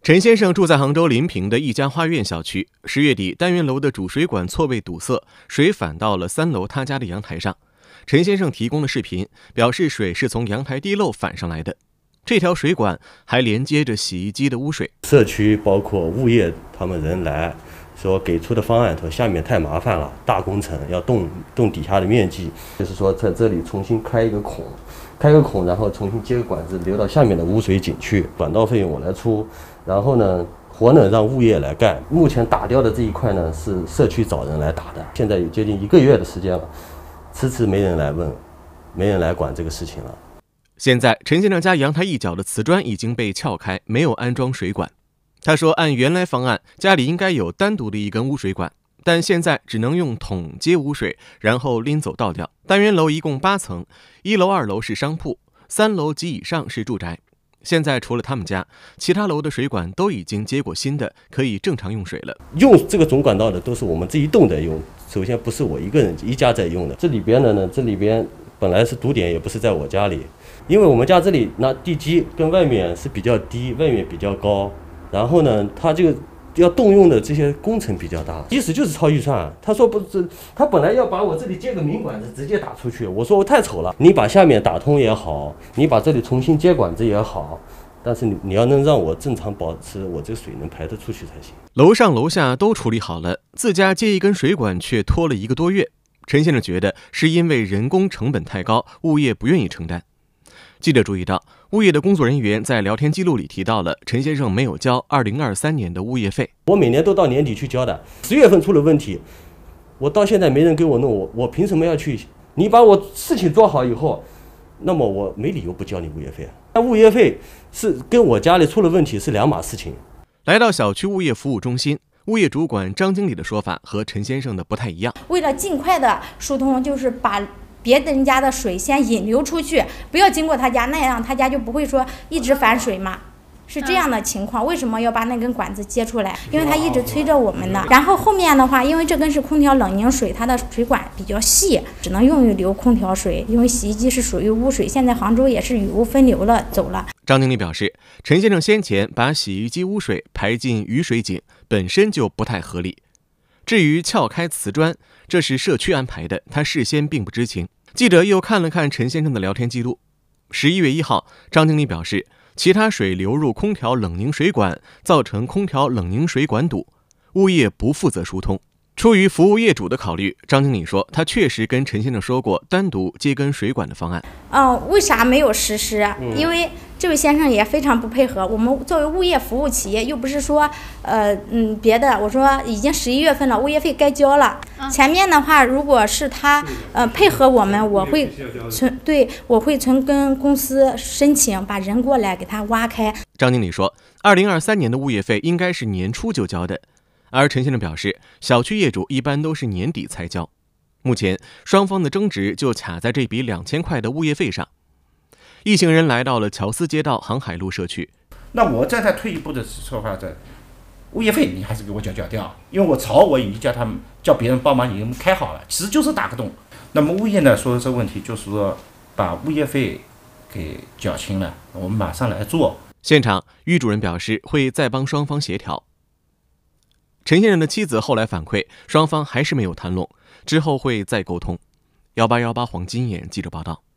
陈先生住在杭州临平的一家花苑小区，10月底单元楼的主水管错位堵塞，水反到了3楼他家的阳台上。陈先生提供了视频，表示水是从阳台地漏反上来的。这条水管还连接着洗衣机的污水。 社区包括物业他们人来说给出的方案，说下面太麻烦了，大工程要动底下的面积，就是说在这里重新开一个孔，然后重新接个管子流到下面的污水井去，管道费用我来出，然后呢活呢让物业来干。目前打掉的这一块呢是社区找人来打的，现在有接近1个月的时间了，迟迟没人来问，没人来管这个事情了。 现在陈先生家阳台一角的瓷砖已经被撬开，没有安装水管。他说按原来方案，家里应该有单独的一根污水管，但现在只能用桶接污水，然后拎走倒掉。单元楼一共8层，1楼、2楼是商铺，3楼及以上是住宅。现在除了他们家，其他楼的水管都已经接过新的，可以正常用水了。 用这个总管道的都是我们这一栋在用，首先不是我一家在用的。这里边的呢，这里边本来是堵点，也不是在我家里，因为我们家这里那地基跟外面是比较低，外面比较高，然后呢，它这个要动用的这些工程比较大，即使就是超预算。他说不是，他本来要把我这里接个明管子直接打出去，我说我太丑了，你把下面打通也好，你把这里重新接管子也好，但是你要能让我正常保持我这水能排得出去才行。 楼上楼下都处理好了，自家接一根水管却拖了1个多月。陈先生觉得是因为人工成本太高，物业不愿意承担。记者注意到，物业的工作人员在聊天记录里提到了陈先生没有交2023年的物业费。 我每年都到年底去交的，10月份出了问题，我到现在没人给我弄，我凭什么要去？你把我事情做好以后，那么我没理由不交你物业费。那物业费是跟我家里出了问题是2码事情。 来到小区物业服务中心，物业主管张经理的说法和陈先生的不太一样。 为了尽快的疏通，就是把别人家的水先引流出去，不要经过他家，那样他家就不会说一直反水嘛。是这样的情况。为什么要把那根管子接出来？因为他一直催着我们呢。然后后面的话，因为这根是空调冷凝水，它的水管比较细，只能用于流空调水。因为洗衣机是属于污水，现在杭州也是雨污分流了，走了。 张经理表示，陈先生先前把洗衣机污水排进雨水井，本身就不太合理。至于撬开瓷砖，这是社区安排的，他事先并不知情。记者又看了看陈先生的聊天记录。11月1号，张经理表示，其他水流入空调冷凝水管，造成空调冷凝水管堵，物业不负责疏通。出于服务业主的考虑，张经理说，他确实跟陈先生说过单独接根水管的方案。 为啥没有实施？因为这位先生也非常不配合。我们作为物业服务企业，又不是说别的。我说已经11月份了，物业费该交了。前面的话，如果是他配合我们，我会跟公司申请，把人过来给他挖开。 张经理说，2023年的物业费应该是年初就交的。而陈先生表示，小区业主一般都是年底才交。目前双方的争执就卡在这笔2000块的物业费上。一行人来到了乔思街道航海路社区。 那我再退一步的说法，物业费你还是给我缴掉，因为我已经叫别人帮忙已经开好了，其实就是打个洞。那么物业呢说这个问题就是说把物业费给缴清了，我们马上来做。 现场于主任表示会再帮双方协调。陈先生的妻子后来反馈，双方还是没有谈拢，之后会再沟通。1818黄金眼记者报道。